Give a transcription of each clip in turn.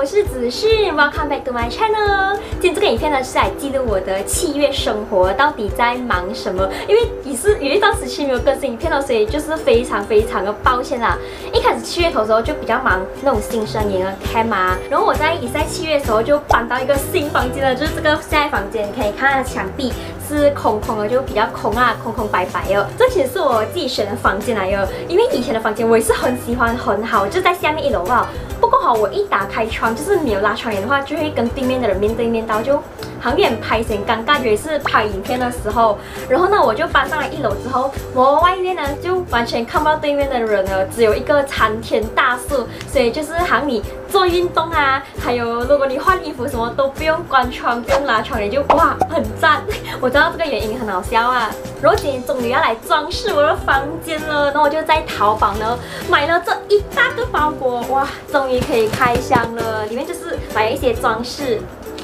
我是子旭 ，Welcome back to my channel。今天这个影片呢是来记录我的7月生活，到底在忙什么？因为也是有一段时期没有更新影片了，所以就是非常的抱歉啦。一开始7月头的时候就比较忙那种新生营的 cam 啊，然后我在7月的时候就搬到一个新房间了，就是这个现在房间，你可以看它的墙壁是空空的，就比较空啊，空白的。这其实是我自己选的房间来的，因为以前的房间我也是很喜欢，很好，就在下面1楼啊。不过好，我一打开窗，就是没有拉窗帘的话，就会跟对面的人面对面到，就好像有点拍显尴尬。也是拍影片的时候，然后呢，我就搬上来1楼之后，我外面呢就完全看不到对面的人了，只有一个参天大树，所以就是好像你做运动啊，还有如果你换衣服什么都不用关窗，不用拉窗帘，就哇很赞。我知道这个原因很好笑啊。然后今天终于要来装饰我的房间了，然后我就在淘宝呢买了这一大个包裹，哇，终于可以开箱了。里面就是买了一些装饰。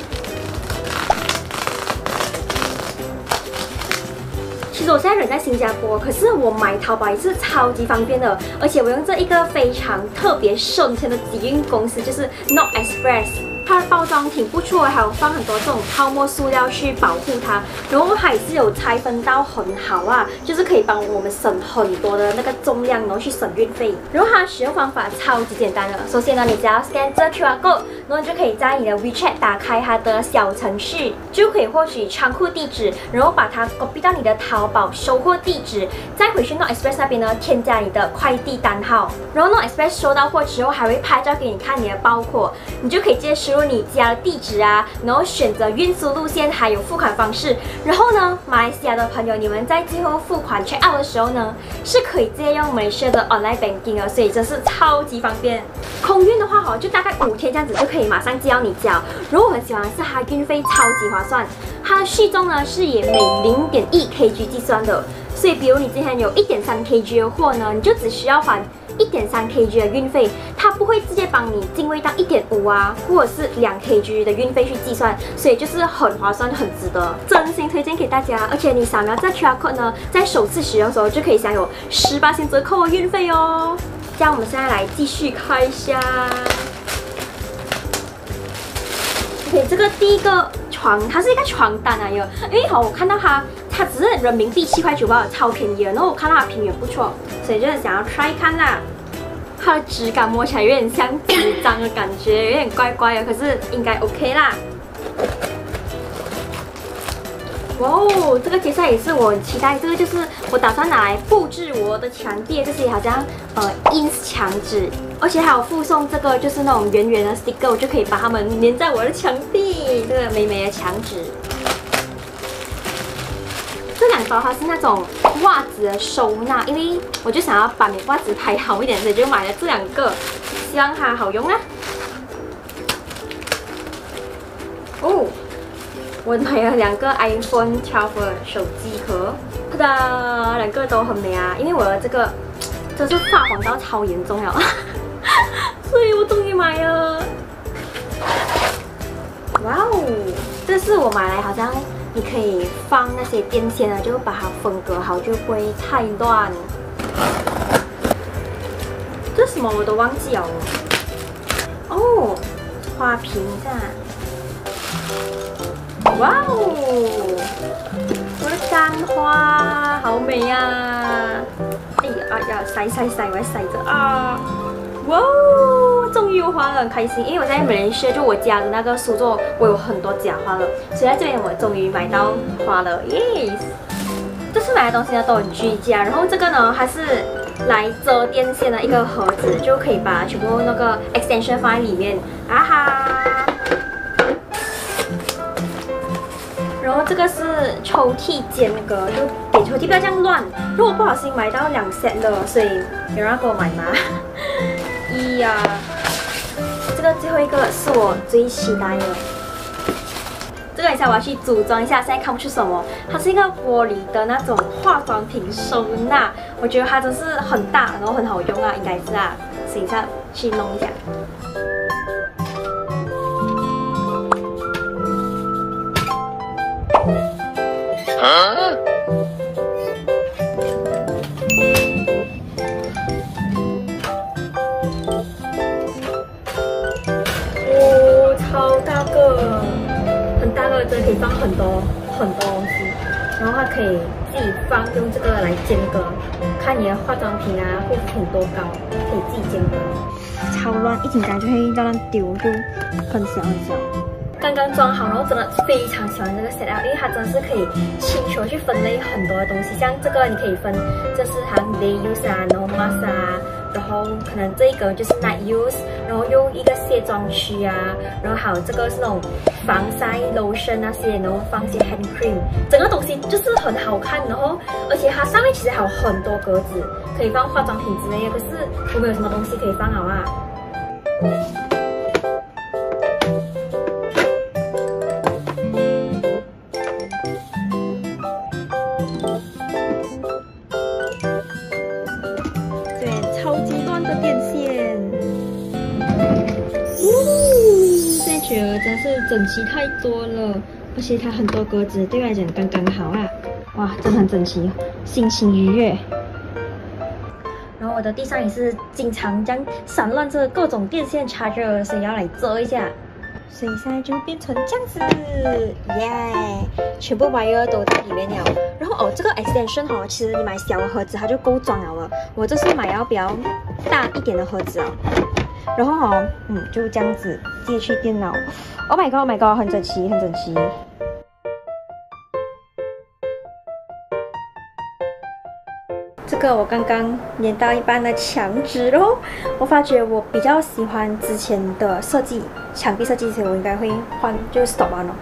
其实我现在人在新加坡，可是我买淘宝也是超级方便的，而且我用这一个非常特别省钱的集运公司，就是 Not Express。它的包装挺不错，还有放很多这种泡沫塑料去保护它，然后它也是有拆分到很好啊，就是可以帮我们省很多的那个重量，然后去省运费。然后它的使用方法超级简单的，首先呢，你只要 scan 这 QR code， 然后你就可以在你的 WeChat 打开它的小程序，就可以获取仓库地址，然后把它 copy 到你的淘宝收货地址，再回去 Not Express 那边呢添加你的快递单号，然后 Not Express 收到货之后还会拍照给你看你的包裹，你就可以直接输入你家的地址啊，然后选择运输路线，还有付款方式。然后呢，马来西亚的朋友，你们在最后付款 check out 的时候呢，是可以直接用 Malaysia 的 online banking 的，所以真是超级方便。空运的话哈，就大概5天这样子就可以马上寄到你家。然后我很喜欢的是它运费超级划算，它的续重呢是以每0.1 kg 计算的，所以比如你今天有1.3 kg 的货呢，你就只需要还1.3 kg 的运费，它不会直接帮你进位到1.5啊，或者是2 kg 的运费去计算，所以就是很划算，很值得，真心推荐给大家。而且你扫描这 QR code 呢，在首次使用的时候就可以享有18%折扣的运费哦。这样我们现在来继续开箱。OK， 这个第一个床，它是一个床单来的，因为好我看到它只是人民币7块9毛，超便宜的。然后我看到它评语不错，所以就是想要 try 看啦。它的质感摸起来有点像纸张的感觉，有点怪怪的，可是应该 OK 啦。哇哦，这个接下来也是我很期待，这个就是我打算拿来布置我的墙壁，这些好像ins 墙纸，而且还有附送这个就是那种圆圆的 sticker， 我就可以把它们粘在我的墙壁，这个美美的墙纸。这2包它是那种袜子的收纳，因为我就想要把你袜子排好一点，所以就买了这2个，希望它好用啊。哦，我买了2个 iPhone 12的手机壳，它的2个都很美啊，因为我的这个真是发黄到超严重了，所以我终于买了。哇哦，这是我买来好像。你可以放那些电线啊，就把它分隔好，就不会太乱。这什么我都忘记了哦。花瓶啊！哇哦，我的干花好美呀！哎呀，晒，我要晒着啊！哇哦，终于有花了，很开心。因为我在马来西亚，就我家的那个书桌，我有很多假花了，所以在这边我终于买到花了，耶！这次买的东西呢都很居家，然后这个呢它是来遮电线的一个盒子，就可以把全部那个 extension 放在里面，啊哈！然后这个是抽屉间隔，就给抽屉不要这样乱。如果不小心买到2 set 了，所以有人要给我买吗？呀，这个最后一个是我最期待的。这个等一下我要去组装一下，现在看不出什么。它是一个玻璃的那种化妆品收纳，我觉得它真是很大，然后很好用啊，应该是啊。等一下去弄一下。 可以放很多东西，然后它可以自己放，用这个来间隔，看你的化妆品啊护肤品多高，可以自己间隔。超乱，一紧张就会乱丢，就很小很小。刚刚装好，然后真的非常喜欢这个 set up， 因为它真的是可以清楚去分类很多的东西，像这个你可以分，这是好像 day use 啊，然后 mask 啊，然后可能这个就是 night use， 然后用一个卸妆区啊，然后还有这个是那种防晒 lotion 那些，然后放些 hand cream， 整个东西就是很好看，然后而且它上面其实还有很多格子，可以放化妆品之类的，可是我没有什么东西可以放好啊。对，超级乱的电线。现在觉得真是整齐太多了，而且它很多格子，对我来讲刚刚好啊！哇，真的很整齐，心情愉悦。然后我的地上也是经常这样散乱着各种电线插着，所以要来遮一下。所以现在就变成这样子，耶！全部 wire 都在里面了。然后这个 extension 其实你买小的盒子它就够装了。我这是买要比较大一点的盒子啊。然后就这样子接去电脑。Oh my god， 很整齐，很整齐。这个我刚刚粘到一半的墙纸咯，我发觉我比较喜欢之前的设计，墙壁设计，所以我应该会换，就是 stop 完了。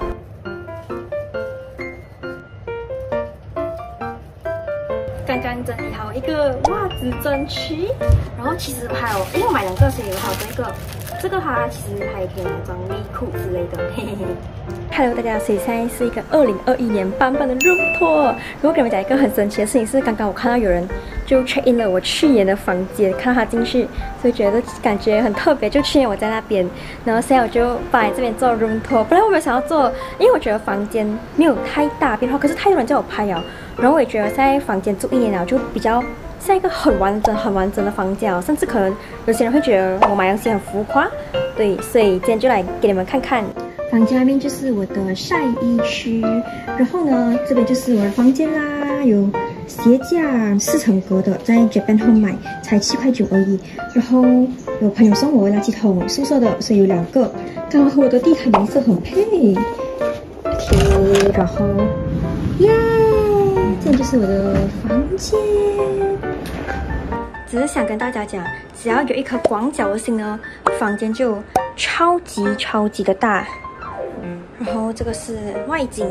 刚刚整理好一个袜子针区，然后其实还有，因为我买2个，所以我还有这个它其实还可以装内裤之类的，嘿嘿嘿。Hello， 大家，所以现在是一个2021年版本的 room tour。然后跟你们讲一个很神奇的事情是，刚刚我看到有人就 check in 了我去年的房间，看到他进去，所以觉得感觉很特别。就去年我在那边，然后现在我就搬来这边做 room tour。本来我没有想要做，因为我觉得房间没有太大变化，可是太多人叫我拍了，然后我也觉得在房间住1年了，就比较像一个很完整的房间，甚至可能有些人会觉得我买东西很浮夸，对，所以今天就来给你们看看。房间外面就是我的晒衣区，然后呢，这边就是我的房间啦，有鞋架4层格的，在 Japan Home 买才7.9块而已。然后有朋友送我垃圾桶，宿舍的，所以有2个，刚好和我的地毯颜色很配。OK， 然后耶，这就是我的房间。只是想跟大家讲，只要有一颗广角的心呢，房间就超级的大。然后这个是外景，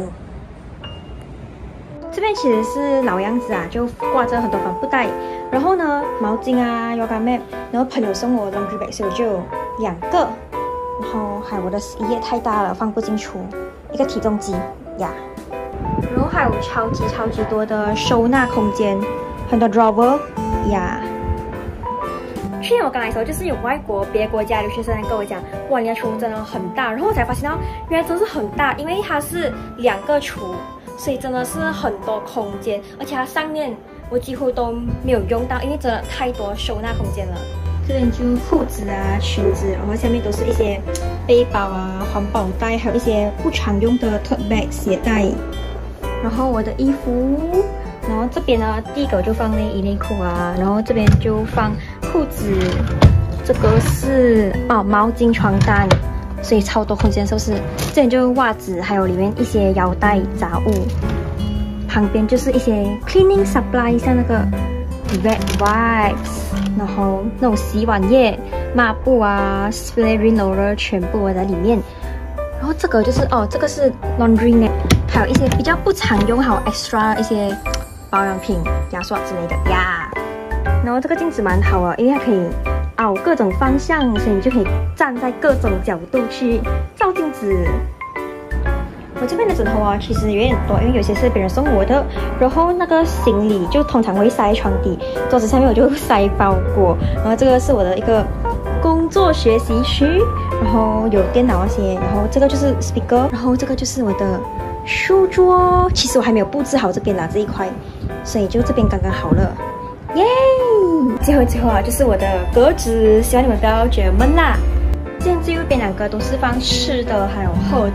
这边其实是老样子啊，就挂着很多帆布袋。然后呢，毛巾啊 ，yoga mat， 然后朋友送我 laundry bag， 所以我就有2个。然后还有我的洗衣液太大了，放不进去，一个体重机呀。然后还有超级多的收纳空间，很多 drawer 呀。去年我刚来的时候，就是有外国别的国家留学生跟我讲，哇，你的厨真的很大，然后我才发现到原来真是很大，因为它是2个厨，所以真的是很多空间，而且它上面我几乎都没有用到，因为真的太多收纳空间了。这边就裤子啊、裙子，然后下面都是一些背包啊、环保袋，还有一些不常用的 tote bag 鞋带。然后我的衣服，然后这边呢，第一个就放内衣内裤啊，然后这边就放裤子，这个是毛巾床单，所以超多空间收拾。这边就袜子，还有里面一些腰带杂物。旁边就是一些 cleaning supply， 像那个 wet wipes， 然后那种洗碗液、抹布啊、spray roller 全部在里面。然后这个就是这个是 laundry net， 还有一些比较不常用，还有 extra 一些保养品、牙刷之类的呀。然后这个镜子蛮好啊，因为它可以凹各种方向，所以你就可以站在各种角度去照镜子。我这边的枕头啊，其实有点多，因为有些是别人送我的。然后那个行李就通常会塞床底，桌子下面我就塞包裹。然后这个是我的一个工作学习区，然后有电脑那些。然后这个就是 speaker， 然后这个就是我的书桌。其实我还没有布置好这边啦这一块，所以就这边刚刚好了。耶！最后啊，就是我的格子，希望你们不要觉得闷啦。这边最右边2个都是放吃的，还有喝的。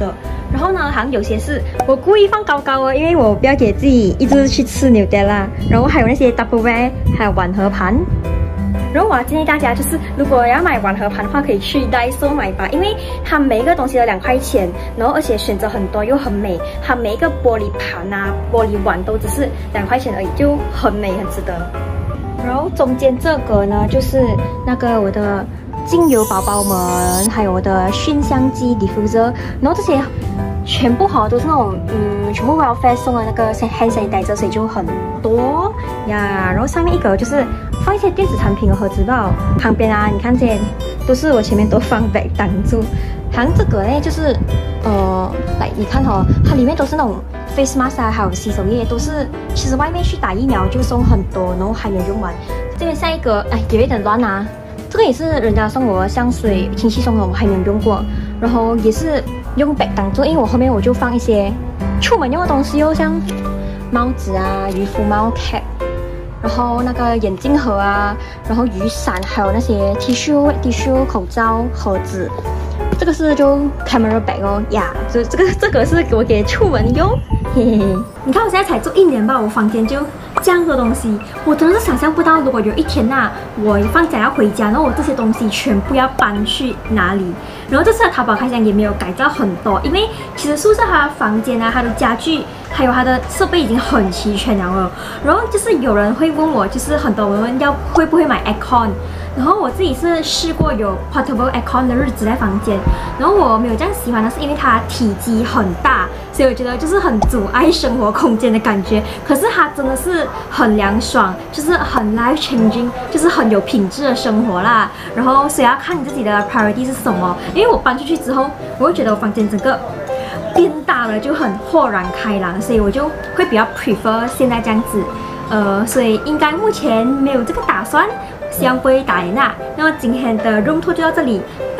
然后呢，好像有些是我故意放高高哦，因为我不要给自己一直去吃Nutella。然后还有那些 Tupperware， 还有碗盒盘。然后我要建议大家，就是如果要买碗盒盘的话，可以去 Daiso 买吧，因为它每一个东西都2块钱，然后而且选择很多又很美，它每一个玻璃盘啊、玻璃碗都只是2块钱而已，就很美，很值得。然后中间这个呢，就是那个我的精油宝宝们，还有我的熏香机 diffuser， 然后这些全部都是那种全部 welfare 送的那个 hand sanitizer， 所以就很多呀。然后上面一个就是放一些电子产品的盒子吧，旁边啊，你看这些都是我前面都放 bag 挡住。好像这个呢，就是来你看它里面都是那种 face mask 啊，还有洗手液，都是其实外面去打疫苗就送很多，然后还没有用完。这边下一个，有一点乱啊。这个也是人家送我的香水，亲戚送的，我还没有用过。然后也是用 bag 挡住，因为我后面我就放一些出门用的东西像帽子啊、渔夫帽 cap， 然后那个眼镜盒啊，然后雨伞，还有那些 tissue 口罩盒子。这个是就 camera bag 哦呀，这个是我给出门用，嘿嘿嘿。你看我现在才做1年吧，我房间就这样的东西，我真的是想象不到，如果有一天我放假要回家，然后我这些东西全部要搬去哪里。然后这次的淘宝开箱也没有改造很多，因为其实宿舍它的房间啊、它的家具还有它的设备已经很齐全了。然后就是有人会问我，就是很多人问会不会买 aircon。然后我自己是试过有 portable aircon 的日子在房间，然后我没有这样喜欢的是因为它体积很大，所以我觉得就是很阻碍生活空间的感觉。可是它真的是很凉爽，就是很 life changing， 就是很有品质的生活啦。然后所以要看你自己的 priority 是什么，因为我搬出去之后，我会觉得我房间整个变大了，就很豁然开朗，所以我就会比较 prefer 现在这样子。所以应该目前没有这个打算。希望不会打人啊。那么今天的 room tour 就到这里，拜。